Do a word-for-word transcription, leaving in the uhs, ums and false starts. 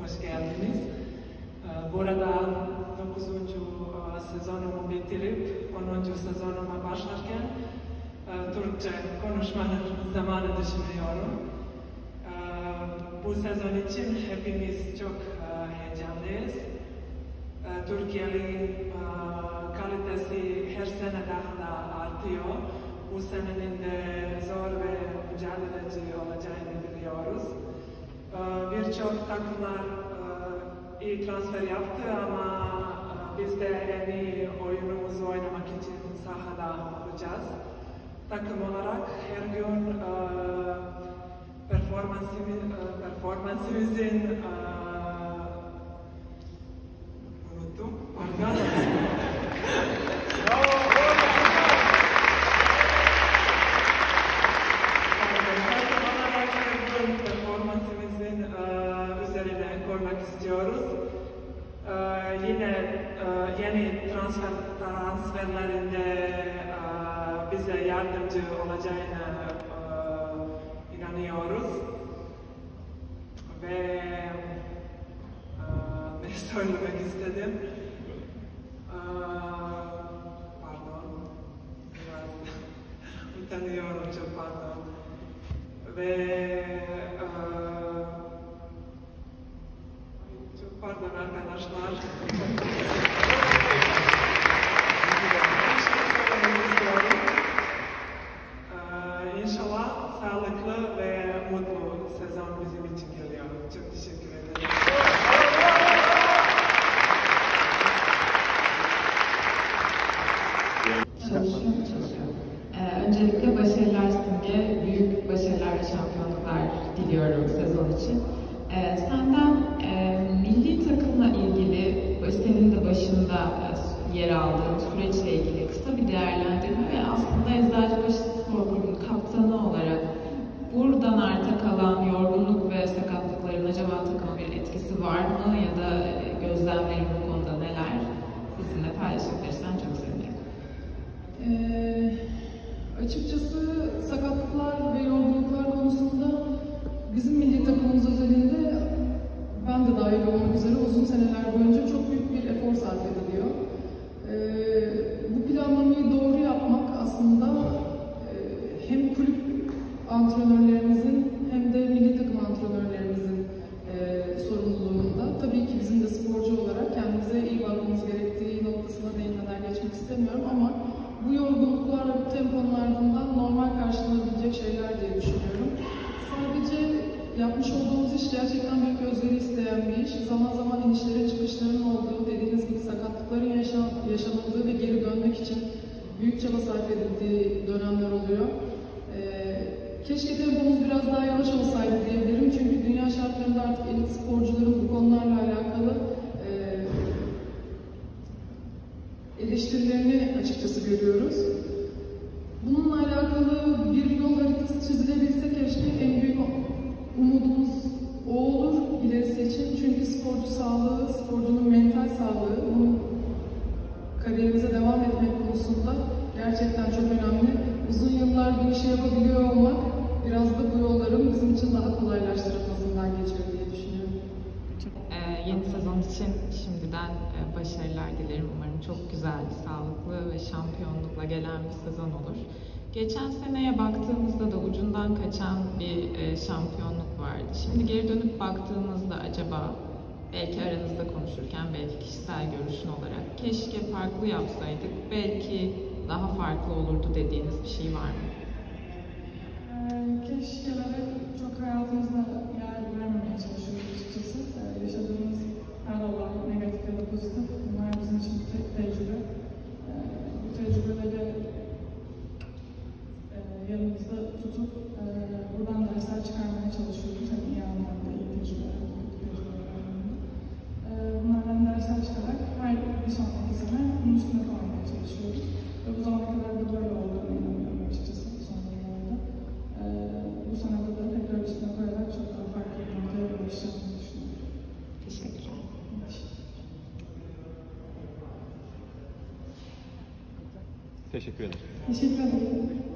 hoş geldiniz. Bu arada dokuzuncu sezonumu bitirip onuncu sezonuma başlarken Türkçe konuşmanın zamanı düşünüyorum. Bu sezon için hepimiz çok heyecanlıyız. Türkiye'nin kalitesi her sene daha da artıyor. Bu senenin de zor ve mücadeleci olacağını biliyoruz. Birçok takımlar iyi transfer yaptı ama biz de en iyi oyunumuzu oynamak için sahada olacağız. Takım olarak her gün performansımızın unuttum. Pardon. performansımızın üzerine koymak istiyoruz. Yine yeni transfer transferlerinde bize yardımcı olacağına inanıyoruz. Ve ne söylemek istedim? Pardon. Biraz utanıyorum, çok pardon. Ve çok pardon arkadaşlar. İnşallah sağlıklı ve mutlu sezon bizim için geliyor. Çok teşekkür ederim. Çalışıyorum, çalışıyorum. Ee, öncelikle başarılar Simge, büyük başarılar ve şampiyonluklar diliyorum sezon için. Ee, senden e, milli takımla ilgili, senin de başında e, yer aldığın süreçle ilgili kısa bir değerlendirme ve aslında Eczacıbaşı Spor Kulübü'nün kaptanı olarak buradan arta kalan yorgunluk ve sakatlıkların acaba takıma bir etkisi var mı ya da gözlemlerin bu konuda neler? Bizimle paylaşabilirsen çok sevinirim. Ee, açıkçası sakatlıklar ve yorgunluklar konusunda bizim milli takımımız özelinde ben de dahil olmak üzere uzun seneler boyunca çok büyük bir efor sarf ediliyor. Ee, bu planlamayı doğru yapmak aslında e, hem kulüp antrenörlerimizin hem de milli takım antrenörlerimizin e, sorumluluğunda. Tabii ki bizim de sporcu olarak kendimize iyi bakmamız gerektiği noktasına değinmeden geçmek istemiyorum ama bu yorgunluklar ve bu temponun ardından normal karşılanabilecek şeyler diye düşünüyorum. Sadece yapmış olduğumuz iş gerçekten büyük özveri isteyen bir iş. Zaman zaman inişlerin çıkışların olduğu, dediğiniz gibi sakatlıkların yaşan, yaşanıldığı ve geri dönmek için büyük çaba sarf edildiği dönemler oluyor. Ee, keşke tempomuz biraz daha yavaş olsaydı diyebilirim. Çünkü dünya şartlarında artık elit sporcuların bu konularla alakalı e, eleştirilerini açıkçası görüyoruz. Bununla alakalı bir yol haritası çizilebilse keşke. En büyük umudumuz o olur ilerisi için. Çünkü sporcu sağlığı, sporcunun mental sağlığı, bunun kariyerimize devam etmek konusunda gerçekten çok önemli. Uzun yıllar bu işi yapabiliyor olmak biraz da bu yolların bizim için daha kolaylaştırılmasından geçiyor diye düşünüyorum. Ee, yeni sezon için şimdiden e, başarılar dilerim. Umarım çok güzel, sağlıklı ve şampiyonlukla gelen bir sezon olur. Geçen seneye baktığımızda da ucundan kaçan bir e, şampiyonluk vardı. Şimdi geri dönüp baktığımızda acaba belki aranızda konuşurken, belki kişisel görüşün olarak keşke farklı yapsaydık, belki daha farklı olurdu dediğiniz bir şey var mı? Ee, keşkelere çok hayatımızda yer vermemeye çalışıyoruz açıkçası. Ee, yaşadığımız her olay, negatif ya da pozitif, bunlar bizim için te tecrübe. Ee, bu tecrübeleri e, yanımızda tutup e, buradan dersler çıkarmaya çalışıyoruz. Hem iyi anlamda, iyi tecrübeler, kötü tecrübeler anlamında. E, bunlardan dersler çıkarak her bir sonraki sene bunun üstüne koymaya çalışıyoruz. Ve bu zamana kadar da böyle olduğunu inanıyorum açıkçası son yıllarda. E, bu senede de tekrar üstüne koyarak çok daha farklı bir noktaya ulaşacağımızı düşünüyorum. Teşekkürler. Teşekkür ederim. Teşekkür ederim.